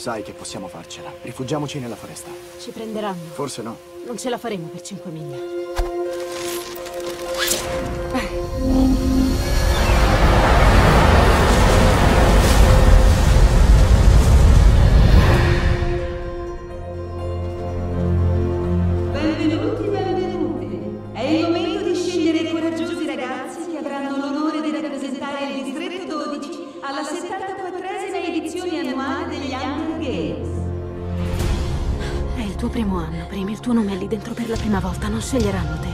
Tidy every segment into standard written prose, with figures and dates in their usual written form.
Sai che possiamo farcela. Rifugiamoci nella foresta. Ci prenderanno. Forse no. Non ce la faremo per 5 miglia. Benvenuti, benvenuti. È il momento di scegliere i coraggiosi ragazzi che avranno l'onore di rappresentare il distretto 12 alla 74esima edizione annuale degli Hunger Games. È il tuo primo anno, Prim. Il tuo nome è lì dentro per la prima volta. Non sceglieranno te.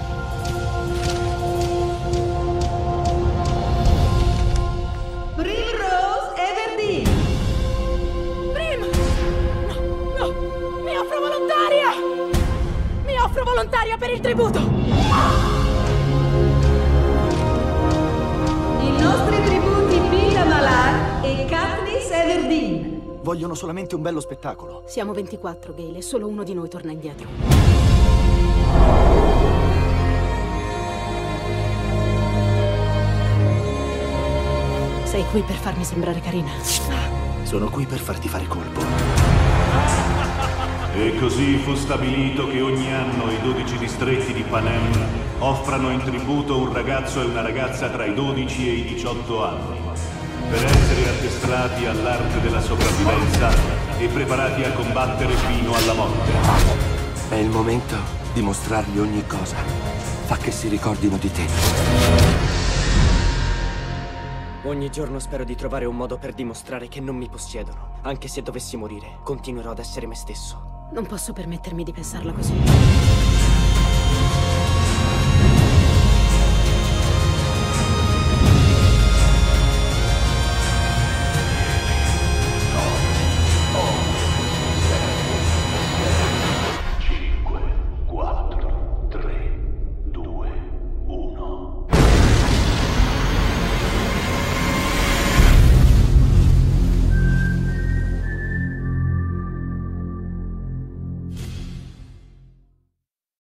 Primrose Everdeen. Prim! No, no! Mi offro volontaria! Mi offro volontaria per il tributo! I nostri tributi Pila Malar e Katniss Everdeen. Vogliono solamente un bello spettacolo. Siamo 24, Gale, e solo uno di noi torna indietro. Sei qui per farmi sembrare carina. Sono qui per farti fare colpo. E così fu stabilito che ogni anno i 12 distretti di Panem offrano in tributo un ragazzo e una ragazza tra i 12 e i 18 anni, per essere addestrati all'arte della sopravvivenza e preparati a combattere fino alla morte. È il momento di mostrargli ogni cosa. Fa che si ricordino di te. Ogni giorno spero di trovare un modo per dimostrare che non mi possiedono. Anche se dovessi morire, continuerò ad essere me stesso. Non posso permettermi di pensarla così.